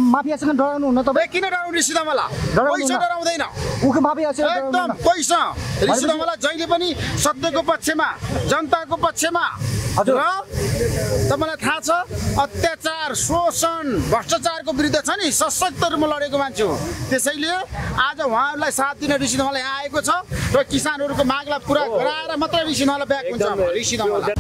माफियासँग डराउनु हुन्न तपाईँ? किन डराउनु ऋषि दामाला? पैसा डराउँदैन। उखु माफियासँग एकदम पैसा। ऋषि दामाला जहिले पनि सत्यको पक्षमा, जनताको पक्षमा र तपाईँलाई थाहा छ अत्याचार, शोषण, भ्रष्टाचारको विरुद्ध छ नि सशक्त रूपमा लडेको मान्छे हो। त्यसैले आज उहाँहरूलाई साथ दिन ऋषि दामाला यहाँ आएको छ र किसानहरूको मागलाई पुरा गराएर मात्रै ऋषि दामाला ब्याक हुन्छ। ऋषि दामाला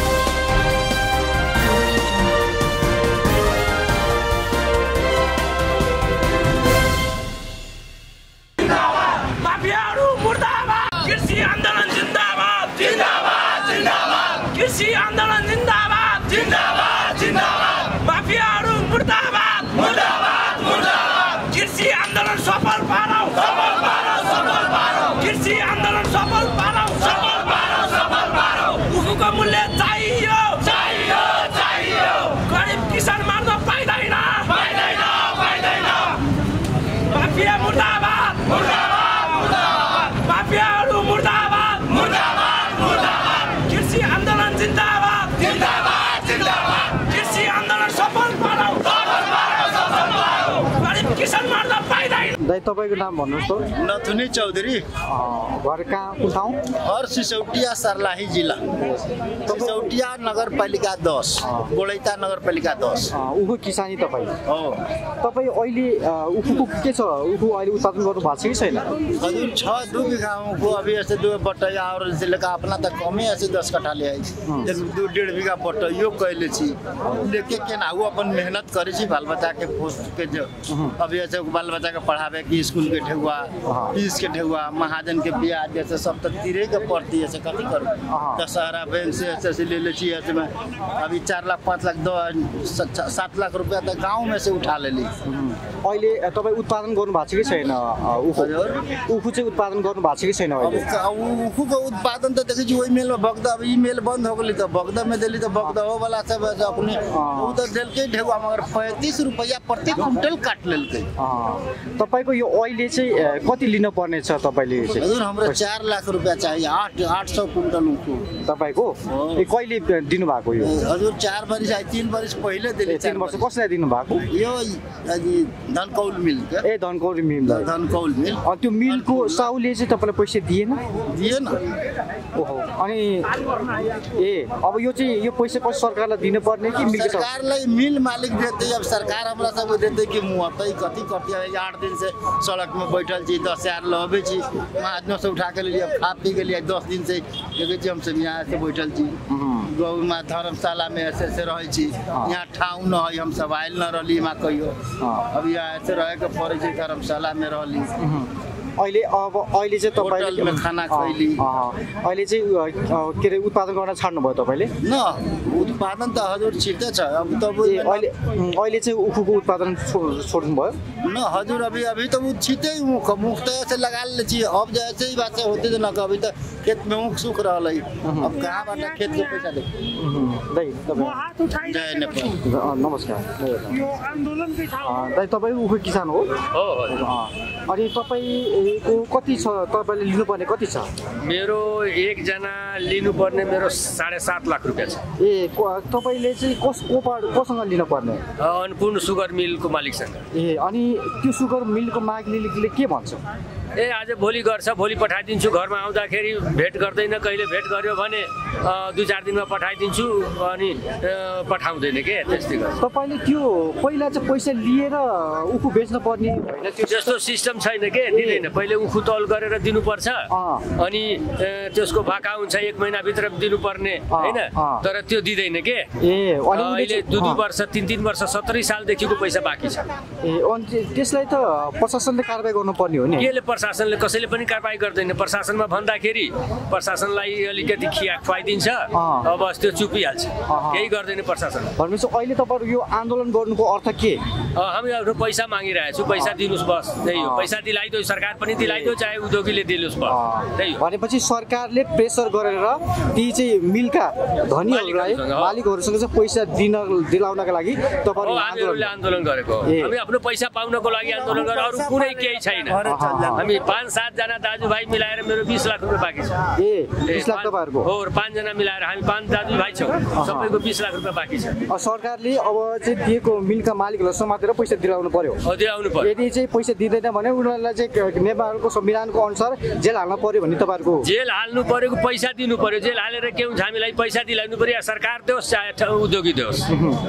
कृषि आंदोलन जिंदाबाद जिंदाबाद जिंदाबाद कृषि आंदोलन जिंदाबाद जिंदाबाद जिंदाबाद माफियाहरू मुर्दाबाद मुर्दाबाद मुर्दाबाद कृषि आंदोलन सफल पारौ सफल पारौ सफल पारौ कृषि आंदोलन सफल पारौ सफल पारौ सफल पारौ उखुको मूल्य चाहियो चाहियो चाहियो गरीब किसान मार्न पाइदैन पाइदैन पाइदैन माफिया मुर्दाबाद मुर्दाबाद मुर्दाबाद माफियाहरू मुर्दाबाद मुर्दाबाद मुर्दाबाद कृषि आन्दोलन जिन्दाबाद जिन्दाबाद जिन्दाबाद कृषि आन्दोलन सफल पारौ सफल पारौ सफल पारौ गरीब किसान मार्न पाइदैन। दाइ तपाईँको नाम भन्नुहोस् त? नथुनी चौधरी। घर कहाँ कुन ठाउँ? घर सिसौटिया सर्लाही जिल्ला, सिसौटिया नगरपालिका 10, गोलैता नगरपालिका 10। उखु किसानी तपाईँ हो। तपाईँ अहिले उखुको के छ? उखु अहिले उत्पादन गर्नु भएको छ कि छैन? हजुर 2 बीघा उखु अभी ऐसे 2 बट्टा और जिले का अपना तक कमे ऐसे 10 कट्ठा ले आई 1.5 बीघा बट्टा यो कहले छी लेके के ना वो अपन मेहनत करे छी बाल बच्चा के पोस्ट के जो अभी ऐसे बाल बच्चा के पढ़ावे की स्कूल के ठेहुआ फीस के ठेहुआ महाजन के ब्याज जैसे सब तक तीरे के पड़ती है कथी करूं दशहरा बैंक से ऐसे ले छी ऐसे में अभी 4 लाख 5 लाख 7 लाख रुपया तक गांव में से उठा लेली। अहिले तपाईँ उत्पादन गर्नु भएको छ कि छैन? उखु चाहिँ उत्पादन गर्नु भएको छ कि छैन? उखुको उत्पादन त देखै छी ओइ मेल में बग्दा अब ई मेल बंद हो गेली त बग्दा में देली त बग्दा हो वाला सब अपने उ त देलकै ढेउआ मगर 35 रुपैया प्रति क्विंटल काट लेलकै। तपाईको यो अहिले चाहिँ कति लिन पर्ने छ तपाईले चाहिँ? हजुर हाम्रो 4 लाख रुपैया चाहिए 800 क्विंटल उखु तपाईको कहिले दिनु भएको यो? हजुर 4 वर्ष 3 वर्ष पहिले देली। 3 वर्ष कसलाई दिनु भएको? यो धनकौल मिल के। ए धनकौल मिल। धनकौल मिल। अनि त्यो मिलको साउले चाहिँ तपाईलाई पैसा दिएन? दिएन। ओहो अनि ए अब यो चाहिँ यो पैसा कसले सरकारलाई दिनु पर्ने कि मिल सरकारलाई? मिल मालिक देते अब सरकार हमरा सब देते कि मुहतै कथि करते 8 दिन से सड़क में बैठल छी 10,000 लबे छी महाजनों से उठा के लिए खा पी के लिए 10 दिन से देखे छी हम सब यहाँ से बैठल छी गौ में धर्मशाला में ऐसे रहे छी यहाँ ठाउँ न है हम सब आयल न रहली मा कहियो अब यहाँ ऐसे रहे के पड़े छी धर्मशाला में रहली। अहिले चाहिँ तपाईले खाना खैली अहिले चाहिँ के रे उत्पादन गर्न छाड्नु भयो तपाईले? न उत्पादन त हजुर छिटै छ अब त अहिले चाहिँ उखुको उत्पादन छोड्नु भयो? न हजुर अभी त उ छिटै मुख त ऐसे लगा ले छी अब जैसे ही बात होते न अभी त खेत में मुख सुख रहलै अब कहाँबाट खेत के पैसा दे दाइ तपाई हात उठाइ जय नेपाल नमस्कार। यो आन्दोलन के ठाउँ दाइ तपाई उखु किसान हो? हो अनि तपाईको कति छ? तपाईले लिनुपर्ने कति छ? मेरो एकजना लिनुपर्ने मेरो 7.5 लाख रुपैयाँ छ। ए तपाईले चाहिँ कोसँग लिनुपर्ने? अन्नपूर्ण सुगर मिलको मालिकसँग। ए अनि त्यो सुगर मिलको मालिकले के भन्छ? ए आज भोलि गर्छ भोलि पठाइदिन्छु घरमा आउँदाखेरि भेट गर्दैन कहिले भेट गर्यो भने 2-4 दिनमा पठाइदिन्छु अनि पठाउँदैन के त्यस्तै गर्छ। तपाईले त्यो पहिला चाहिँ पैसा लिएर उखु बेच्न पर्ने हैन? त्यो जस्तो सिस्टम छैन के दिँदैन पहिले उखु तौल गरेर दिनुपर्छ अनि त्यसको भाका हुन्छ 1 महिना भित्र दिनुपर्ने हैन तर त्यो दिँदैन के। ए अहिले 2 वर्ष 3 वर्ष 17 सालदेखिको पैसा बाँकी छ। ए अनि त्यसलाई त प्रशासनले कारबाही गर्नुपर्ने हो नि? केले प्रशासनले कसैले पनि कारबाही गर्दैन। प्रशासनमा भन्दाखेरि प्रशासनलाई अलिकति खुवाइदिन्छ अब त्यो चुपिहाल्छ केही गर्दैन प्रशासन। भनेपछि अहिले तपाईहरु यो आन्दोलन गर्नुको अर्थ के? हामी आफ्नो पैसा मागिरहेको छु पैसा दिनुस् बस त्यही हो। पैसा दिलाइदियो सरकार पनि दिलाइदियो चाहे उद्योगीले दिलोस् बस त्यही हो। भनेपछि सरकारले प्रेसर गरेर ती चाहिँ मिलका धनीहरुलाई मालिकहरुसँग चाहिँ पैसा दिलाउनका लागि तपाईहरुले आन्दोलन गरेको हामी आफ्नो पैसा पाउनको लागि आन्दोलन गरेर अरु कुनै केही छैन। हामी 5-7 जना दाजुभाइ मिलाएर मेरो 20 लाख रुपियाँ बाँकी छ। 20 लाख तपाईँहरूको हो, 5 जना मिलाएर हामी 5 दाजुभाइ छौँ, सबैको 20 लाख रुपियाँ बाँकी छ। सरकारले अब चाहिँ दिएको मिलका मालिकहरूलाई समातेर पैसा दिलाउनु पर्यो। दिलाउनु पर्यो। यदि चाहिँ पैसा दिँदैन भने उनीहरूलाई चाहिँ नेपालको संविधानको अनुसार जेल हाल्न पर्यो भन्ने तपाईँहरूको जेल हाल्नु पर्यो, पैसा दिनु पर्यो। जेल हालेर के हुन्छ, हामीलाई पैसा दिलाउनु पर्यो, सरकार दियोस् चाहे उद्योगी दियोस्,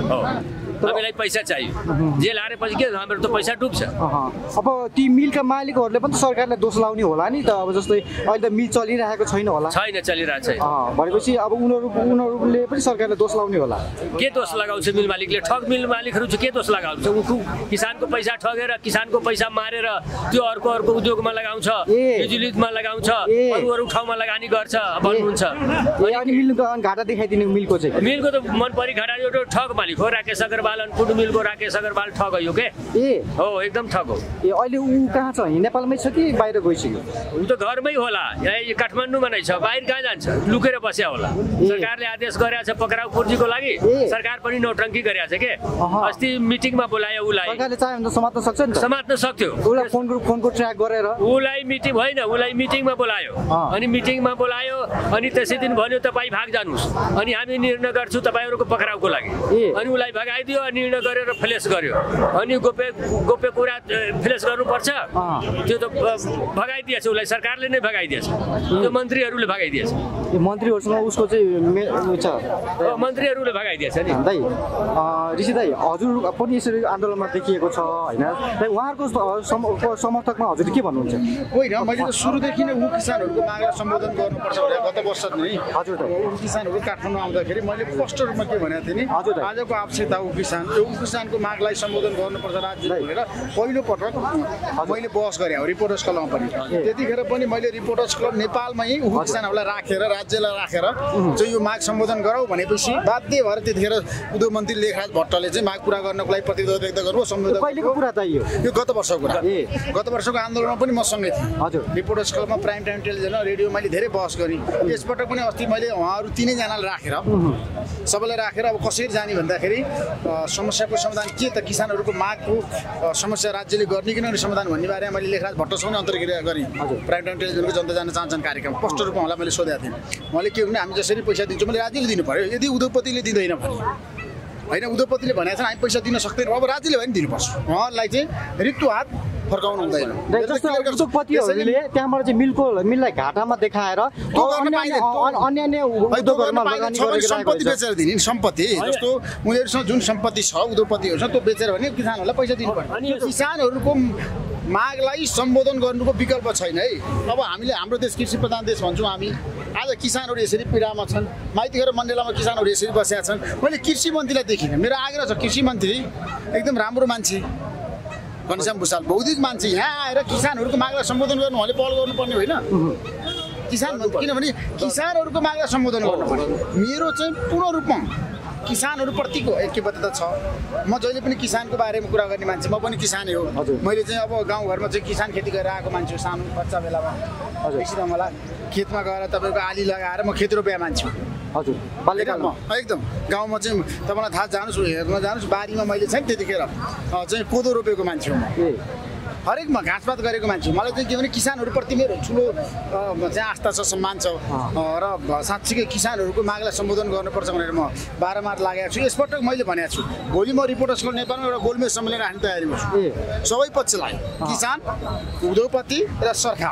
हामीलाई पैसा चाहियो। जेल हालेपछि के हाम्रो त पैसा डुब्छ। अब ती मिलका मालिकहरूले पनि त सरकारलाई दोष लाउने होला नि त। अब जस्तै अहिले त मिल चलिरहेको छैन होला। छैन, चलिरहेको छैन भनेपछि अब उनीहरूले पनि सरकारलाई दोष लाउने होला। के दोष लगाउँछ मिल मालिकले? ठग मिल मालिकहरू चाहिँ के दोष लगाउँछ? किसानको पैसा ठगेर, किसानको पैसा मारेर त्यो अर्को उद्योगमा लगाउँछ, बिजुलीमा लगाउँछ, अरू ठाउँमा लगानी गर्छ भन्नुहुन्छ। अनि मिलको घाटा देखाइदिने मिलको चाहिँ मिलको त मनपरी घाटा एउटा ठग मालिक हो। राकेश अग्रवाल फुड मिलको राकेश अग्रवाल ठग हो के? हो, एकदम ठग हो। अहिले ऊ कहाँ छ? नेपालमै छ कि बाहिर गइसक्यो? ऊ त घरमै होला, यहाँ काठमाडौँमा नै छ। बाहिर कहाँ जान्छ? लुकेर बस्या होला। सरकारले आदेश गरेको छ पक्राउ पूर्जीको लागि। सरकार पनि नौटङ्की गरेको छ के? अस्ति मिटिङमा बोलायो उसलाई। सरकारले चाह्यो भने त समात्न सक्छ नि त। समात्न सक्थ्यो। उसलाई फोनको ट्र्याक गरेर उसलाई मिटिङ होइन, उसलाई मिटिङमा बोलायो। अनि मिटिङमा बोलायो अनि त्यसै दिन भन्यो तपाईँ भाग जानुहोस्, अनि हामी निर्णय गर्छौँ तपाईँहरूको पक्राउको लागि। अनि उसलाई भगाइदियो, निर्णय गरेर फ्लेस गर्यो। अनि गोप्य कुरा फ्लेस गर्नुपर्छ, त्यो त भगाइदिएछ उसलाई। सरकारले नै भगाइदिएछ, त्यो मन्त्रीहरूले भगाइदिएछ। मन्त्रीहरूसँग उसको चाहिँ मन्त्रीहरूले भगाइदिएछ नि। दाइ ऋषि दाइ, हजुर पनि यसरी आन्दोलनमा देखिएको छ होइन? उहाँहरूको समर्थकमा हजुर के भन्नुहुन्छ? होइन, मैले त सुरुदेखि नै ऊ किसानहरूको मागलाई सम्बोधन गर्नुपर्छ भनेर गत वर्ष नै हजुर ऊ किसानहरू काठमाडौँ आउँदाखेरि मैले स्पष्ट रूपमा के भनेको थिएँ नि, आजको आवश्यकता ऊ किसानको मागलाई सम्बोधन गर्नुपर्छ राज्यले भनेर पहिलोपटक मैले बहस गरेँ रिपोर्टर्स क्लबमा पनि। त्यतिखेर पनि मैले रिपोर्टर्स क्लब नेपालमै ऊ किसानहरूलाई राखेर, राज्यलाई राखेर चाहिँ यो माग सम्बोधन गरौँ भनेपछि बाध्य भएर त्यतिखेर उद्योग मन्त्री लेखराज भट्टले चाहिँ माग पुरा गर्नको लागि प्रतिबद्धता व्यक्त गर्नु सम्बोधन। कहिलेको कुरा त यो गत वर्षको कुरा। गत वर्षको आन्दोलनमा पनि म सँगै थिएँ। हजुर, रिपोर्टर्स क्लबमा प्राइम टाइम टेलिभिजन रेडियो मैले धेरै बहस गरेँ। यसपटक पनि अस्ति मैले उहाँहरू 3 जनालाई राखेर सबैलाई राखेर अब कसरी जाने भन्दाखेरि समस्याको समाधान के त, किसानहरूको मागको समस्या राज्यले गर्ने कि नगर्ने समाधान भन्ने बारेमा मैले लेखराज भट्टसँग अन्तर्क्रिया गरेँ। प्राइम टाइम टेलिभिजनको जनता जान चाहन्छन् कार्यक्रम स्पष्ट रूपमा उहाँलाई मैले सोधेको थिएँ। मैले के भने हामी जसरी पैसा दिन्छौँ मैले राज्यले दिनु पर्यो। यदि उद्योगपतिले दिँदैन भने होइन, उद्योगपतिले भनेको छ हामी पैसा दिन सक्दैनौँ, अब राज्यले भने दिनुपर्छ। उहाँहरूलाई चाहिँ रित्तो हात फर्काउनु हुँदैन। उद्योगपतिहरूले त्यहाँबाट चाहिँ मिललाई घाटामा देखाएर अन्य उद्योगहरूमा लगानी गरेर सम्पत्ति बेचेर दिने सम्पत्ति जस्तो उनीहरूसँग जुन सम्पत्ति छ उद्योगपतिहरूसँग त्यो बेचेर भने किसानहरूलाई पैसा दिनुपर्छ। किसानहरूको मागलाई सम्बोधन गर्नुको विकल्प छैन है। अब हामीले हाम्रो देश कृषि प्रधान देश भन्छौँ हामी। आज किसानहरू यसरी पीडामा छन्, माइतीघर मण्डलामा किसानहरू यसरी बसेका छन्। मैले कृषि मन्त्रीलाई देखिनँ, मेरो आग्रह छ कृषि मन्त्री एकदम राम्रो मान्छे घनश्याम भुषाल बौद्धिक मान्छे यहाँ आएर किसानहरूको मागलाई सम्बोधन गर्नु उहाँले पहल गर्नुपर्ने होइन? किनभने किसानहरूको मागलाई सम्बोधन गर्नुपर्ने। मेरो चाहिँ पूर्ण रूपमा किसानहरूप्रतिको ऐक्यबद्धता छ। म जहिले पनि किसानको बारेमा कुरा गर्ने मान्छे, म पनि किसानै हो। मैले चाहिँ अब गाउँघरमा चाहिँ किसान खेती गरेर आएको मान्छे हो। सानो बच्चा बेलामा बेसी मलाई खेतमा गएर तपाईँको आली लगाएर म खेत रोप्या मान्छे हो। हजुर, बाल्यकालमा एकदम गाउँमा चाहिँ तपाईँलाई थाहा, जानुहोस् हेर्न जानुहोस्, बारीमा मैले चाहिँ त्यतिखेर चाहिँ कोदो रोपेको मान्छे हो। हरेकमा घाँसपात गरेको मान्छे। मलाई चाहिँ के भने किसानहरूप्रति मेरो ठुलो चाहिँ आस्था छ, सम्मान छ र साँच्चीकै किसानहरूको मागलाई सम्बोधन गर्नुपर्छ भनेर म बारम्बार लागेको छु। यसपटक मैले भनेको छु, भोलि म रिपोर्टर्स क्लब नेपालमा एउटा गोलमेज सम्मेलन राख्ने तयारीमा छु। सबै पक्षलाई, किसान, उद्योगपति र सरकार।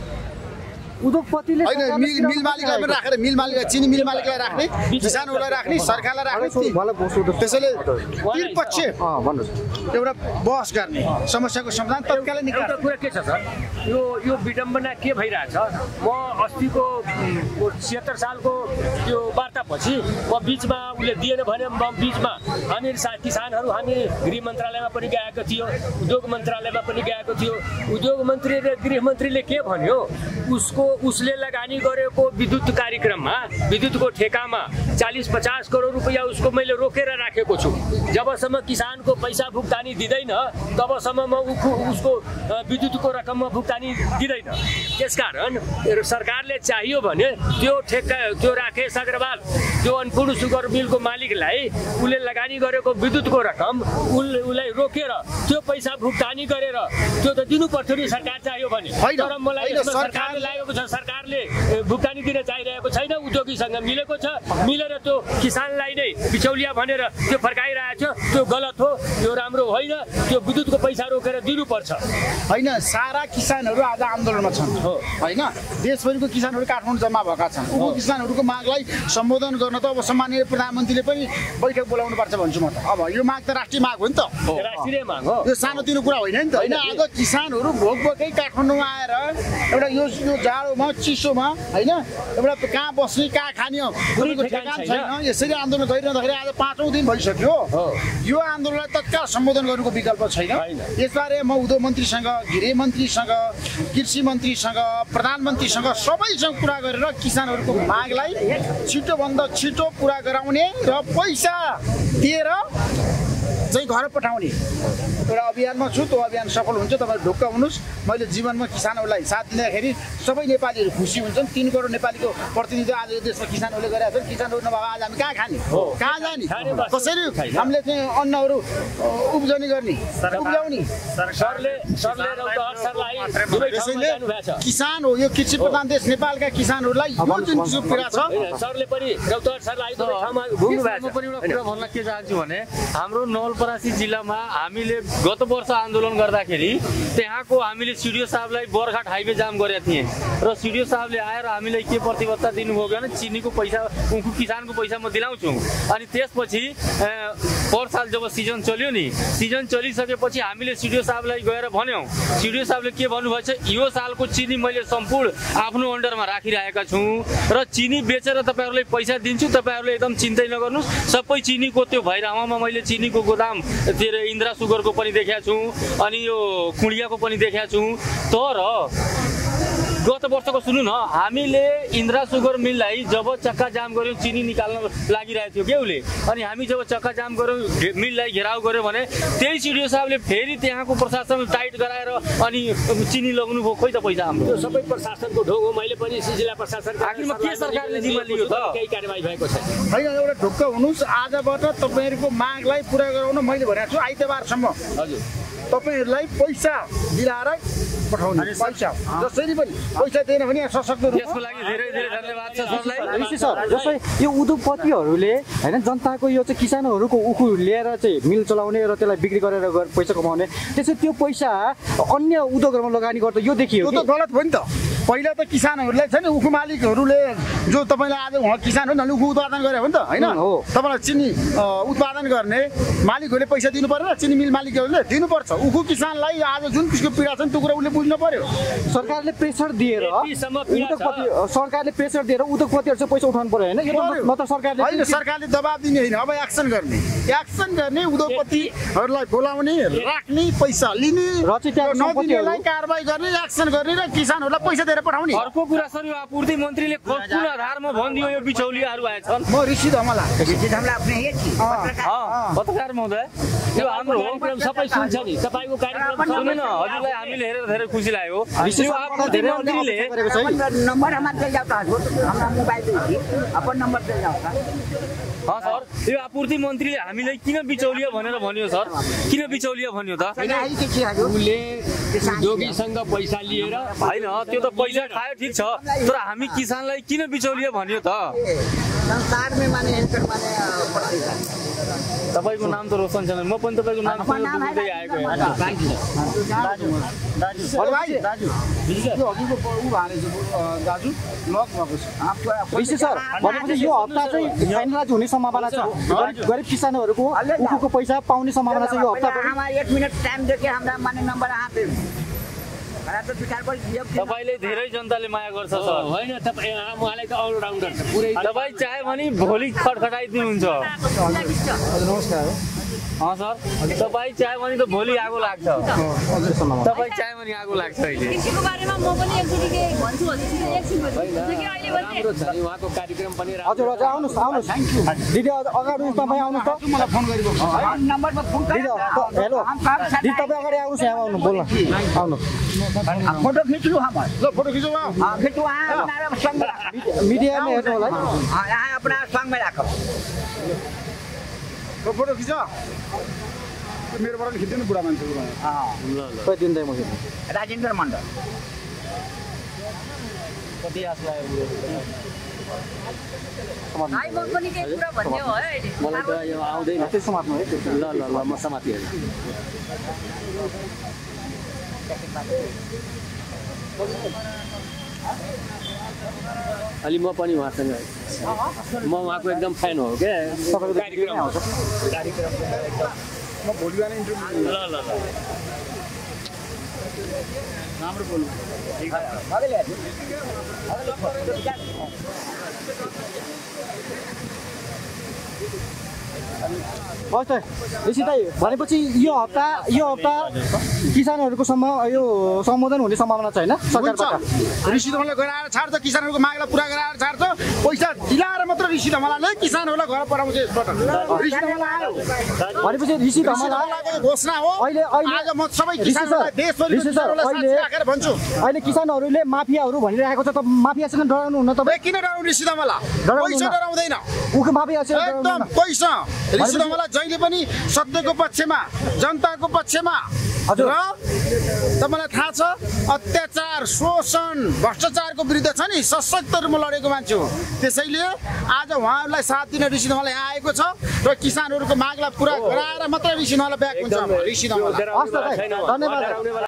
उद्योगपतिले होइन, मिल मालिकलाई पनि राखेर, मिल मालिकलाई, चिनी मिल मालिकलाई राख्ने, किसानहरूलाई राख्ने, सरकारलाई राख्ने, त्यसैले त्रिपक्ष एउटा बहस गर्ने, समस्याको समाधान तत्कालै निकाल्ने। एउटा कुरा के छ सर, यो विडम्बना के भइरहेछ? म अस्तिको 76 सालको त्यो वार्तापछि म बिचमा उसले दिएन भने म बिचमा हामी किसानहरू हामी गृह मन्त्रालयमा पनि गएको थियो, उद्योग मन्त्रालयमा पनि गएको थियो। उद्योग मन्त्री र गृह मन्त्रीले के भन्यो, उसले लगानी गरेको विद्युत कार्यक्रममा, विद्युतको ठेकामा 40-50 करोड रुपियाँ उसको मैले रोकेर राखेको छु। जबसम्म किसानको पैसा भुक्तानी दिँदैन तबसम्म म उसको विद्युतको रकममा भुक्तानी दिँदैन। त्यसकारण सरकारले चाहियो भने त्यो राकेश अग्रवाल जो अन्नपूर्ण सुगर मिलको मालिकलाई उसले लगानी गरेको विद्युतको रकम उसलाई रोकेर त्यो पैसा भुक्तानी गरेर त्यो त दिनु पर्थ्यो नि सरकार चाहियो भने। तर मलाई यसमा सरकारले लागेको छ, सरकारले भुक्तानी दिन चाहिरहेको छैन, उद्योगीसँग मिलेको छ, मिलेर त्यो किसानलाई नै बिचौलिया भनेर त्यो फर्काइरहेको छ, त्यो गलत हो, यो राम्रो होइन। त्यो विद्युतको पैसा रोकेर दिनुपर्छ। होइन, सारा किसानहरू आज आन्दोलनमा छन् होइन, देशभरिको किसानहरू काठमाडौँ जम्मा भएका छन्। उनको किसानहरूको मागलाई सम्बोधन गर्न त अब सम्माननीय प्रधानमन्त्रीले पनि बैठक बोलाउनु पर्छ भन्छु म त। अब यो माग त राष्ट्रिय माग हो नि त, राष्ट्रिय माग हो, यो सानोतिनो कुरा होइन नि त। होइन, आज किसानहरू भोकभोकै काठमाडौँमा आएर एउटा यो जाडोमा चिसोमा होइन एउटा कहाँ बस्ने कहाँ खाने ठेगान छैन, यसरी आन्दोलन गरिरहँदाखेरि आज 5औं दिन भइसक्यो। यो आन्दोलनलाई तत्काल सम्बोधन गर्नुको विकल्प छैन। यसबारे म उद्योग मन्त्रीसँग, गृह मन्त्रीसँग, कृषि मन्त्रीसँग, प्रधानमन्त्रीसँग सबैसँग कुरा गरेर किसानहरूको मागलाई छिटोभन्दा छिटो पुरा गराउने र पैसा दिएर चाहिँ घर पठाउने एउटा अभियानमा छु। त्यो अभियान सफल हुन्छ, तपाईँ ढुक्क हुनुहोस्। मैले जीवनमा किसानहरूलाई साथ दिँदाखेरि सबै नेपालीहरू खुसी हुन्छन्। 3 करोड नेपालीको प्रतिनिधित्व आज यो देशमा किसानहरूले गरेका छन्। किसानहरू नभए आज हामी कहाँ खाने, कहाँ जाने, कसरी हामीले चाहिँ अन्नहरू उब्जनी गर्ने, उब्जाउने। किसान हो यो कृषि प्रधान देश नेपालका किसानहरूलाई यो जुन पीडा छ। सरले पनि डक्टर सरलाई ठाउँमा घुम्नु भएको छ। पनि एउटा कुरा भन्न के चाहन्छु भने हाम्रो नवलपरासी जिल्लामा हामीले गत वर्ष आन्दोलन गर्दाखेरि त्यहाँको हामीले सिडिओ साहबलाई बर्घाट हाइवे जाम गरेका थियौँ र सिडिओ साहबले आएर हामीलाई के प्रतिबद्धता दिनुभयो भने चिनीको पैसा उनको किसानको पैसा म दिलाउँछु। अनि त्यसपछि पर साल जब सिजन चल्यो नि, सिजन चलिसकेपछि हामीले सिडिओ साहबलाई गएर भन्यौँ। सिडिओ साहबले के भन्नुभएछ, यो सालको चिनी मैले सम्पूर्ण आफ्नो अन्डरमा राखिरहेका छु र चिनी बेचेर तपाईँहरूलाई पैसा दिन्छु, तपाईँहरूले एकदम चिन्तै नगर्नुहोस्। सबै चिनीको त्यो भैरवामा मैले चिनीको गोदाम तेरो इन्द्रा सुगरको पनि देखेको छु, अनि यो कुडियाको पनि देखेको छु। तर गत वर्षको सुन्नु न, हामीले इन्द्रा सुगर मिललाई जब चक्का जाम गऱ्यौँ, चिनी निकाल्न लागिरहेको थियो केउले, अनि हामी जब चक्का जाम गऱ्यौँ, मिललाई घेराउ गऱ्यो भने त्यही सिडिओ साहबले फेरि त्यहाँको प्रशासन टाइट गराएर अनि चिनी लगाउनु भयो। खोइ त पैसा हाम्रो त्यो सबै प्रशासनको ढोग हो। मैले पनि जिल्ला प्रशासन आखिरमा के सरकारले जिम्मा लियो त? केही कारबाही भएको छैन। होइन, एउटा ढुक्क हुनुहोस्। आजबाट तपाईँहरूको मागलाई पुरा गराउन मैले भनेको छु आइतबारसम्म हजुर तपाईँहरूलाई पैसा दिलाएर पठाउने। पैसा जसरी पनि पैसा दिएन भने सशक्त त्यसको लागि धेरै धेरै धन्यवाद छ सरलाई। सर, जस्तै यो उद्योगपतिहरूले होइन जनताको यो चाहिँ किसानहरूको उखु लिएर चाहिँ मिल चलाउने र त्यसलाई बिक्री गरेर पैसा कमाउने, त्यसै त्यो पैसा अन्य उद्योगहरूमा लगानी गर्दा यो देखियो त्यो त गलत हो नि त। पहिला त किसानहरूलाई छ नि, उखु मालिकहरूले जो तपाईँलाई आज उहाँ किसान हो नि, उखु उत्पादन गरे हो नि त होइन, तपाईँलाई चिनी उत्पादन गर्ने मालिकहरूले पैसा दिनु परेन, चिनी मिल मालिकहरूले दिनुपर्छ। उखु किसानलाई आज जुन किसिमको पीडा छ नि त्यो कुरा उसले बुझ्नु पर्यो। सरकारले प्रेसर दिएर सरकारले प्रेसर दिएर उद्योगपतिहरू पैसा उठाउनु पर्यो होइन, यो मात्र सरकारले होइन, सरकारले दबाब दिने होइन, अब एक्सन गर्ने उद्योगपतिहरूलाई बोलाउने, राख्ने, पैसा लिने, नदिनेलाई कारबाही गर्ने, एक्सन गर्ने र किसानहरूलाई पैसा दिएर पठाउने। अर्को कुरा सर, यो आपूर्ति मन्त्रीले खोजपूर्ण आधारमा भनिदियो यो बिचौलियाहरू आएछन्। म ऋषि धमला पत्रकार महोदय, यो हाम्रो कार्यक्रम सबै सुन्छ नि, तपाईँको कार्यक्रम सुन्नु न, हजुरलाई हामीले हेरेर धेरै खुसी लाग्यो। यो आपूर्ति मन्त्रीले नंबर हमारा चल जाता है, हमारा मोबाइल देखिए अपन नंबर चल जाता है। सर, यो आपूर्ति मन्त्रीले हामीलाई किन बिचौलिया भनेर भन्यो सर? किन बिचौलिया भन्यो त? उसले उद्योगीसँग पैसा लिएर होइन, त्यो त पैसा खायो ठिक छ, तर हामी किसानलाई किन बिचौलिया भन्यो त? संसार में माने तपाईँको नाम त रोशन छैन, म पनि तपाईँको नाम सुन्दै आएको हो। ऋषि सर, भनेपछि यो हप्ता चाहिँ फाइनलाइज हुने सम्भावना छ, गरिब किसानहरूको उखुको पैसा पाउने सम्भावना छ यो हप्ता। हमारा 1 मिनट टाइम देके हमरा माने नम्बर हाते तपाईँले धेरै जनताले माया गर्छ सर होइन, तपाईँ उहाँलाई त अलराउन्डर छ पुरै। तपाईँ चाह्यो भने भोलि खटखटाइदिनुहुन्छ। नमस्कार। सर तपाईँ चाह्यो भने त भोलि आगो लाग्छ तपाईँ चाह्यो भने आगो लाग्छ अहिले कृषिको बारेमा म पनि एकचोटि के भन्छु एकछिन राम्रो छ नि उहाँको कार्यक्रम पनि हजुर हजुर आउनुहोस् दिदी अगाडि तपाईँ आउनुहोस् त मलाई फोन गरेको नम्बरमा फोन दिदी हेलो दिदी तपाईँ अगाडि आउनुहोस् यहाँ आउनु बोल्न आउनु फोटो खींच लो हम ल फोटो खिचौ हाँ खींचो हाँ अपना संग में रखो मिडियामा हेर्नु होला हाँ यहाँ अपना संग में रखो ल फोटो खिच मेरोबाट खिच्दैन बुढा मान्छेको हाँ खोइ दिँदै म राजेन्द्र मण्डल कति आश लाग्यो भाइ म पनि केही कुरा भन्ने हो है अहिले मलाई त यो आउँदैन त्यो समात्नु है ल म समातिहालेँ अलि म पनि उहाँसँग म उहाँको एकदम फ्यान हो क्या तपाईँको आउँछ म भोलि बिहान इन्टरभ्यू ल राम्रो बोल्नु हस् त ऋषि दाइ भनेपछि यो हप्ता किसानहरूको यो सम्बोधन हुने सम्भावना छैन सरकारबाट ऋषि धमलालाई गराएर छाड्छ किसानहरूको मागलाई पुरा गराएर छाड्छ पैसा दिलाएर मात्र ऋषि धमलाले किसानहरूलाई घर पठाउँछ यसबाट ऋषि धमला आयो भनेपछि ऋषि धमलाको घोषणा हो अहिले आज म सबै किसानहरूलाई देशभरि राखेर भन्छु अहिले किसानहरूले माफियाहरू भनिरहेको छ त माफियासँग डराउनु हुन्न तपाईँ किन डराउनु ऋषि धमला पैसा डराउँदैन उको माफियासँग एकदम पैसा ऋषि धमला जहिले पनि सत्यको पक्षमा जनताको पक्षमा र तपाईँलाई थाहा छ अत्याचार शोषण भ्रष्टाचारको विरुद्ध छ नि सशक्त रूपमा लडेको मान्छे हो त्यसैले आज उहाँहरूलाई साथ दिन ऋषि धमला यहाँ आएको छ र किसानहरूको मागलाई पुरा गराएर मात्र ऋषि धमला ब्याक हुन्छ ऋषि धमला धन्यवाद